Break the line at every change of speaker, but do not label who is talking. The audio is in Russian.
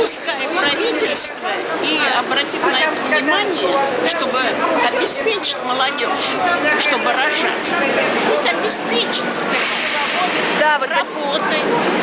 пускай правительство и обратит на это внимание, чтобы обеспечить молодежь, чтобы рожать. Пусть обеспечит
Да, вот
работой.